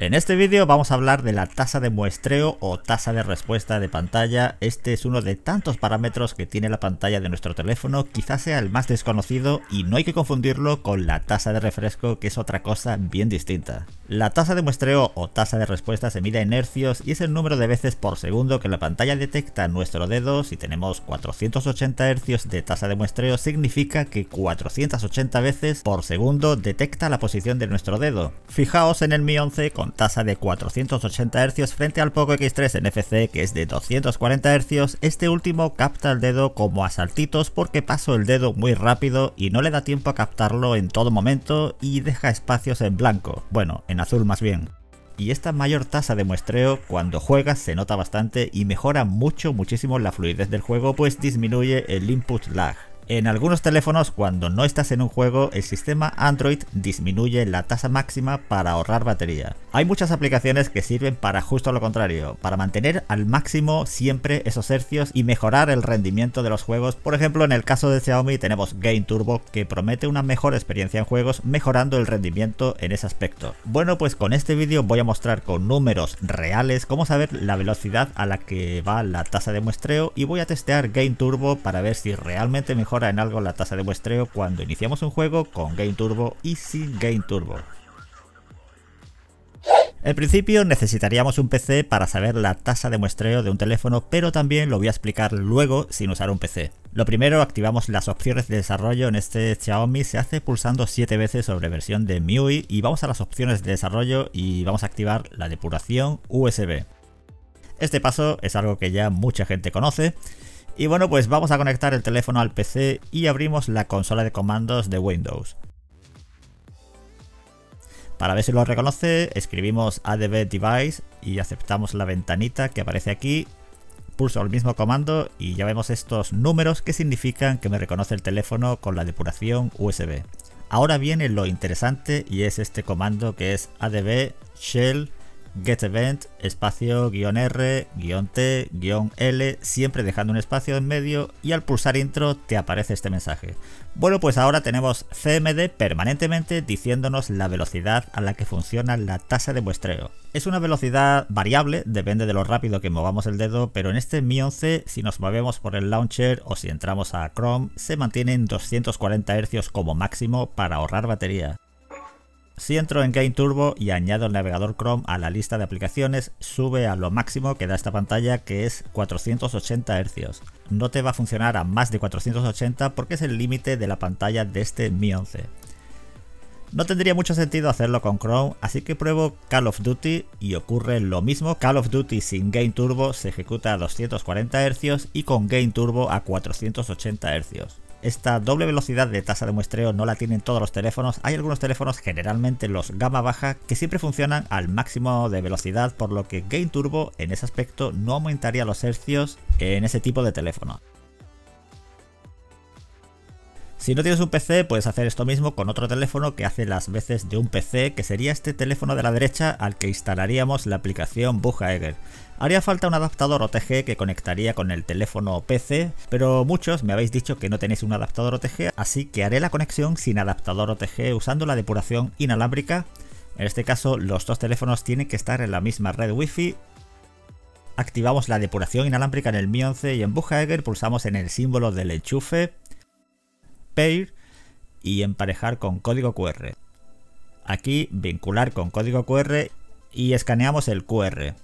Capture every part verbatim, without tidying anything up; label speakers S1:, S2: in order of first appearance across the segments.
S1: En este vídeo vamos a hablar de la tasa de muestreo o tasa de respuesta de pantalla. Este es uno de tantos parámetros que tiene la pantalla de nuestro teléfono, quizás sea el más desconocido y no hay que confundirlo con la tasa de refresco, que es otra cosa bien distinta. La tasa de muestreo o tasa de respuesta se mide en hercios y es el número de veces por segundo que la pantalla detecta nuestro dedo. Si tenemos cuatrocientos ochenta hercios de tasa de muestreo, significa que cuatrocientas ochenta veces por segundo detecta la posición de nuestro dedo. Fijaos en el Mi once con tasa de cuatrocientos ochenta hercios frente al Poco X tres N F C, que es de doscientos cuarenta hercios. Este último capta el dedo como a saltitos porque paso el dedo muy rápido y no le da tiempo a captarlo en todo momento y deja espacios en blanco, bueno, en azul más bien. Y esta mayor tasa de muestreo cuando juegas se nota bastante y mejora mucho, muchísimo la fluidez del juego, pues disminuye el input lag. En algunos teléfonos, cuando no estás en un juego, el sistema Android disminuye la tasa máxima para ahorrar batería. Hay muchas aplicaciones que sirven para justo lo contrario, para mantener al máximo siempre esos hercios y mejorar el rendimiento de los juegos. Por ejemplo, en el caso de Xiaomi tenemos Game Turbo, que promete una mejor experiencia en juegos, mejorando el rendimiento en ese aspecto. Bueno, pues con este vídeo voy a mostrar con números reales cómo saber la velocidad a la que va la tasa de muestreo y voy a testear Game Turbo para ver si realmente mejora en algo la tasa de muestreo cuando iniciamos un juego con Game Turbo y sin Game Turbo. En principio necesitaríamos un P C para saber la tasa de muestreo de un teléfono, pero también lo voy a explicar luego sin usar un P C. Lo primero, activamos las opciones de desarrollo. En este Xiaomi se hace pulsando siete veces sobre versión de M I U I y vamos a las opciones de desarrollo y vamos a activar la depuración U S B. Este paso es algo que ya mucha gente conoce. Y bueno, pues vamos a conectar el teléfono al P C y abrimos la consola de comandos de Windows. Para ver si lo reconoce, escribimos A D B Device y aceptamos la ventanita que aparece aquí. Pulso el mismo comando y ya vemos estos números que significan que me reconoce el teléfono con la depuración U S B. Ahora viene lo interesante y es este comando que es A D B Shell getEvent espacio guión R guión T guión L, siempre dejando un espacio en medio, y al pulsar intro te aparece este mensaje. Bueno, pues ahora tenemos C M D permanentemente diciéndonos la velocidad a la que funciona la tasa de muestreo. Es una velocidad variable, depende de lo rápido que movamos el dedo, pero en este Mi once, si nos movemos por el launcher o si entramos a Chrome, se mantiene en doscientos cuarenta hercios como máximo para ahorrar batería. Si entro en Game Turbo y añado el navegador Chrome a la lista de aplicaciones, sube a lo máximo que da esta pantalla, que es cuatrocientos ochenta hercios. No te va a funcionar a más de cuatrocientos ochenta porque es el límite de la pantalla de este Mi once. No tendría mucho sentido hacerlo con Chrome, así que pruebo Call of Duty y ocurre lo mismo. Call of Duty sin Game Turbo se ejecuta a doscientos cuarenta hercios y con Game Turbo a cuatrocientos ochenta hercios. Esta doble velocidad de tasa de muestreo no la tienen todos los teléfonos. Hay algunos teléfonos, generalmente los gama baja, que siempre funcionan al máximo de velocidad, por lo que Game Turbo en ese aspecto no aumentaría los hercios en ese tipo de teléfono. Si no tienes un P C, puedes hacer esto mismo con otro teléfono que hace las veces de un P C, que sería este teléfono de la derecha al que instalaríamos la aplicación Bucheiger. Haría falta un adaptador O T G que conectaría con el teléfono P C, pero muchos me habéis dicho que no tenéis un adaptador O T G, así que haré la conexión sin adaptador O T G usando la depuración inalámbrica. En este caso, los dos teléfonos tienen que estar en la misma red Wi-Fi. Activamos la depuración inalámbrica en el Mi once y en Bucheiger pulsamos en el símbolo del enchufe, Pair y emparejar con código Q R. Aquí vincular con código Q R y escaneamos el Q R.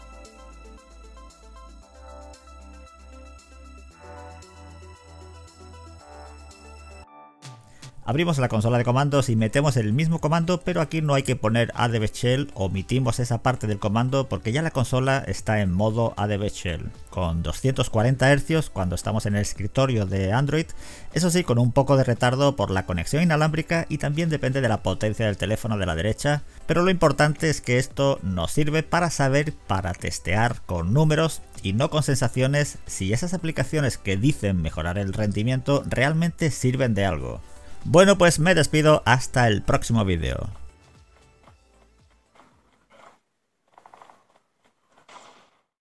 S1: Abrimos la consola de comandos y metemos el mismo comando, pero aquí no hay que poner A D B Shell, omitimos esa parte del comando porque ya la consola está en modo A D B Shell, con doscientos cuarenta hercios cuando estamos en el escritorio de Android, eso sí, con un poco de retardo por la conexión inalámbrica y también depende de la potencia del teléfono de la derecha, pero lo importante es que esto nos sirve para saber, para testear con números y no con sensaciones, si esas aplicaciones que dicen mejorar el rendimiento realmente sirven de algo. Bueno, pues me despido hasta el próximo vídeo.